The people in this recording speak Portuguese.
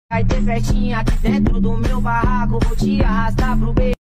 Vai ter festinha aqui dentro do meu barraco. Vou te arrastar pro beco.